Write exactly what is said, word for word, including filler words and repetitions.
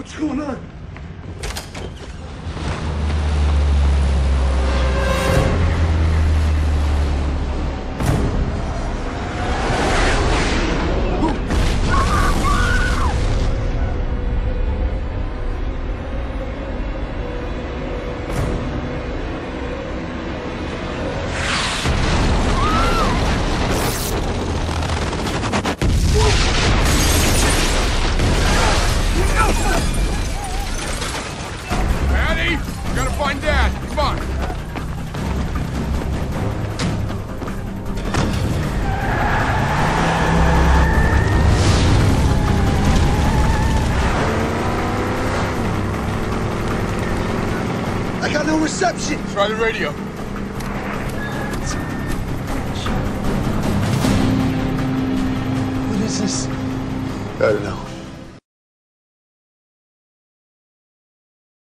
What's going on? Reception! Try the radio. What is this? I don't know.